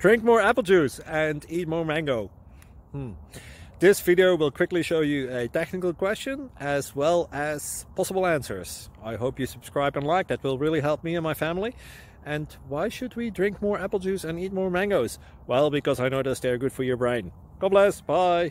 Drink more apple juice and eat more mango. This video will quickly show you a technical question as well as possible answers. I hope you subscribe and like, that will really help me and my family. And why should we drink more apple juice and eat more mangoes? Well, because I noticed they're good for your brain. God bless, bye!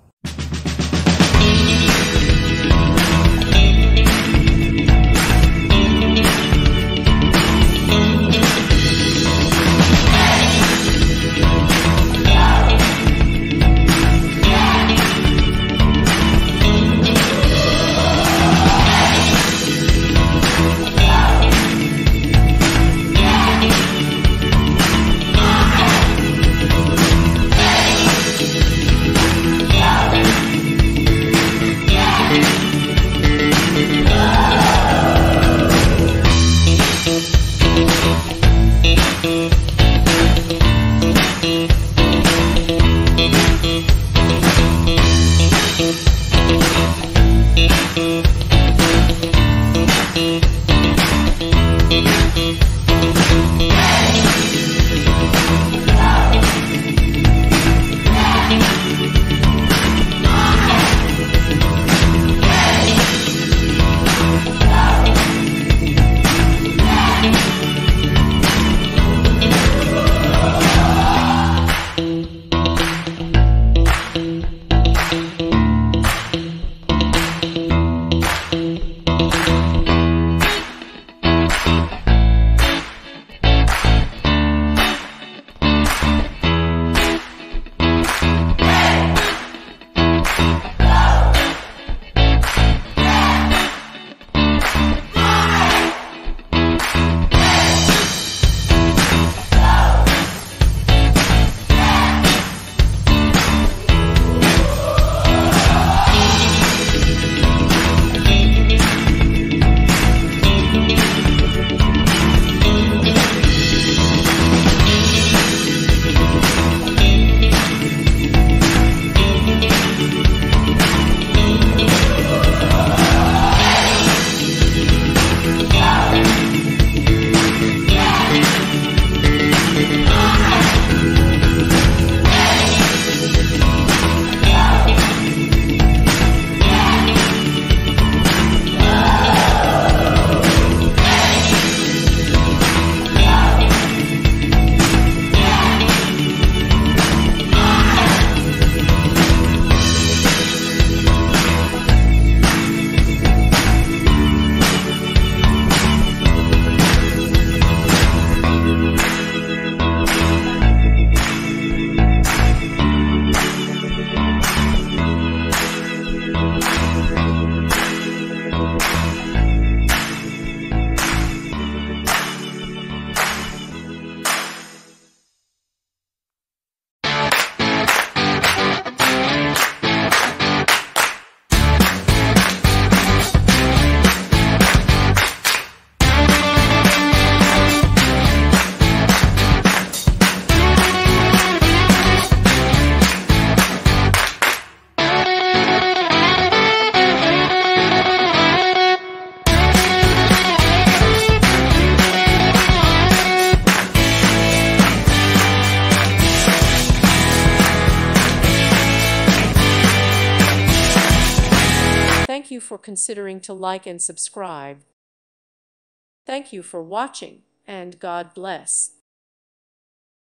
Thank you for considering to like and subscribe. Thank you for watching, and God bless.